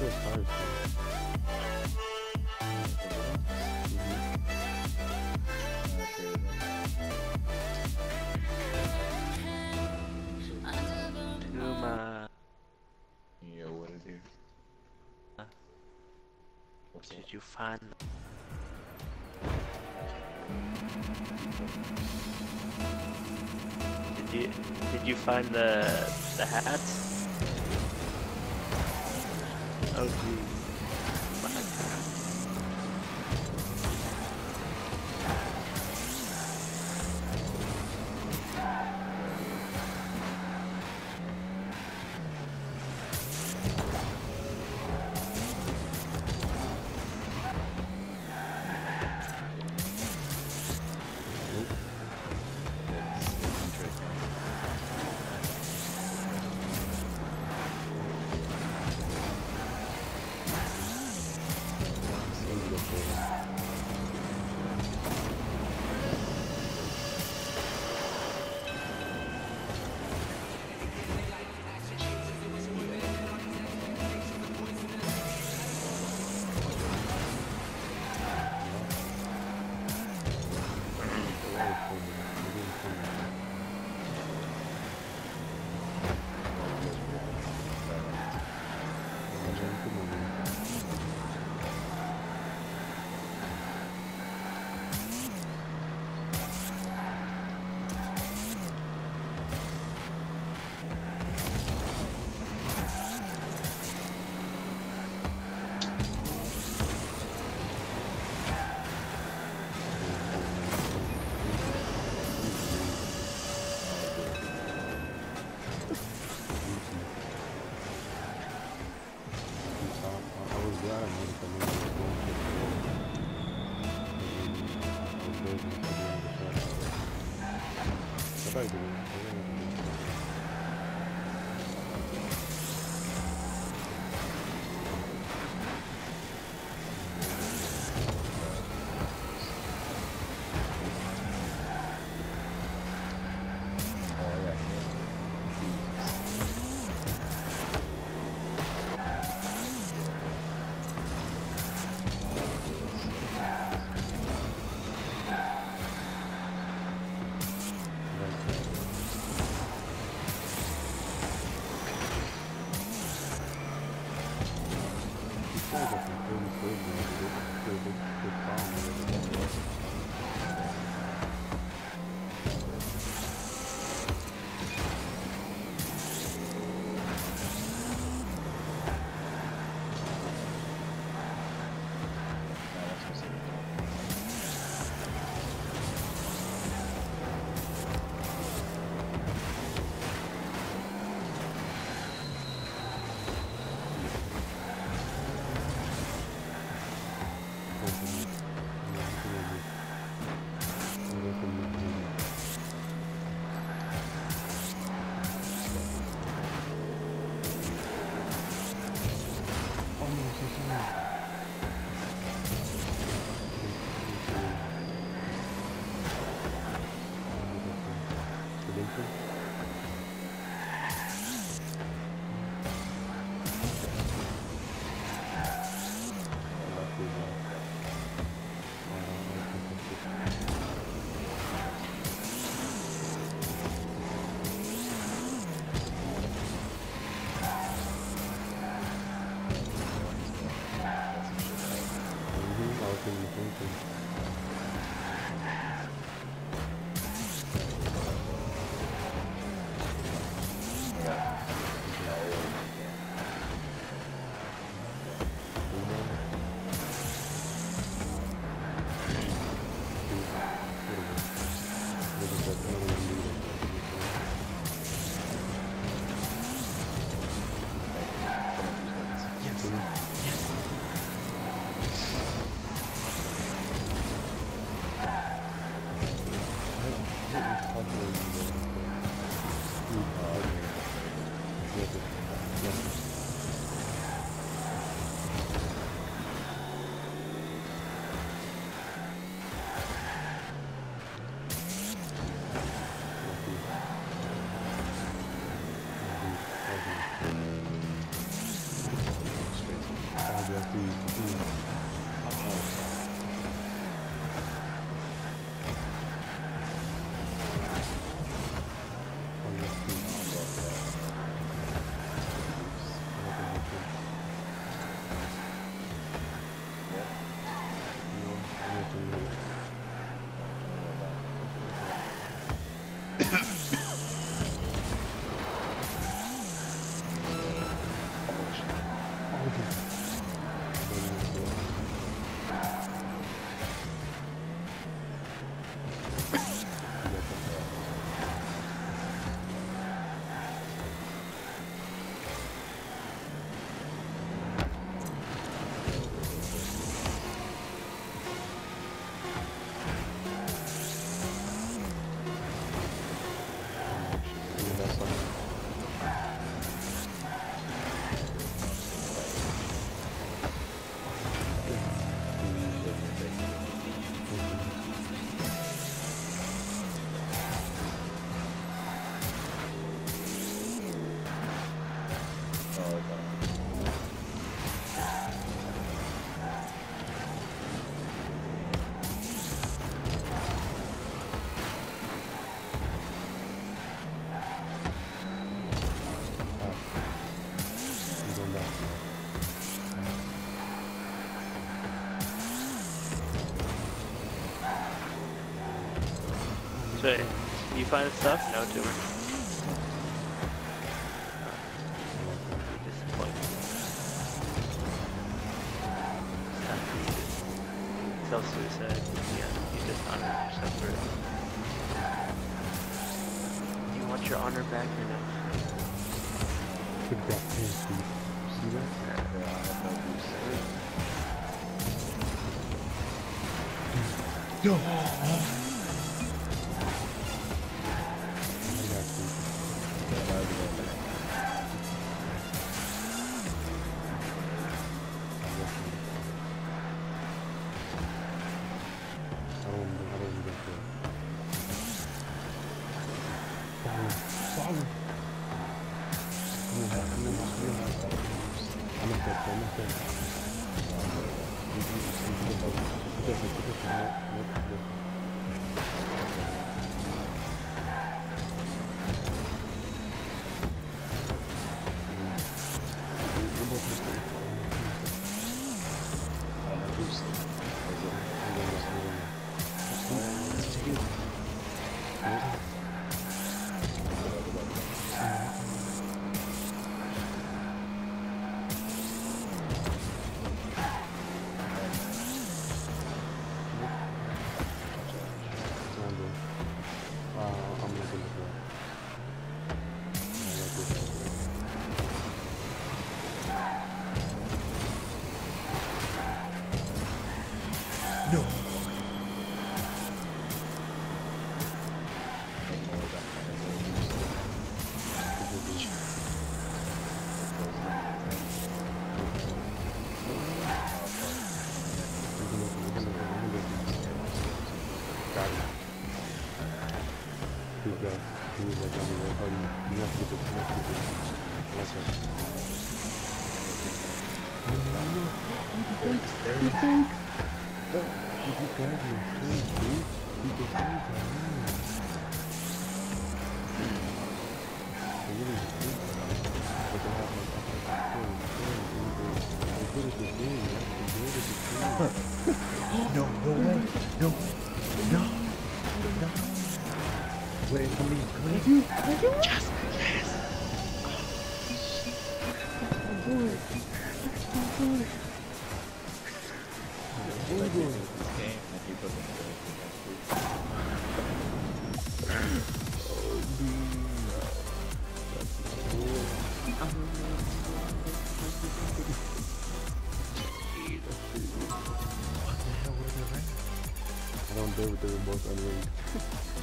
stars. Tuma, Yo, what it do? What's did up? you find? Did you find the hats? Oh geez. That's interesting. Seems good for them. I was glad I made it. I mean, I was going to the wall. I was building it for the end of the shot. Go back to it. Oh, yeah. So, you find stuff? No, tumor. Disappointing. Self-suicide. Yeah, you dishonor yourself for it. Do you want your honor back or no? Took that 10 feet. See that? Yeah, I have no boost. No! I got I don't get that. Follow. I'm No. No, no way. No. No. No. Wait, come in. Come in. Yes. I don't dare with the remote unranked.